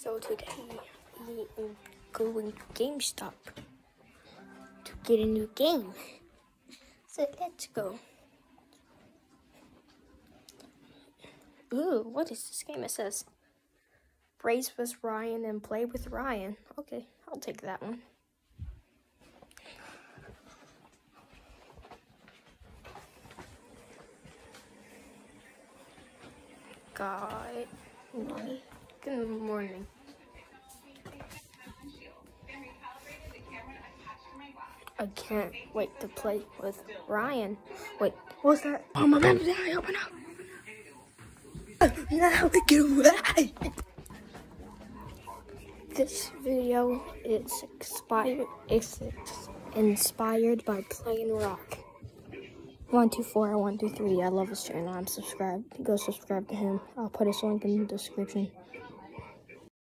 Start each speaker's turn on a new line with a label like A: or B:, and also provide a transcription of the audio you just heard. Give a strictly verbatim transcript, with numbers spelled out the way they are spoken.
A: So today we are going to GameStop to get a new game. So let's go. Ooh, what is this game? It says Race with Ryan and Play with Ryan. Okay, I'll take that one. God, good morning. I can't wait to play with Ryan. Wait, what's that? Oh my God, open up! Now we get away! This video is expired. It's inspired by playing rock. One two four, one two three. I love his channel. I'm subscribed. Go subscribe to him. I'll put his link in the description.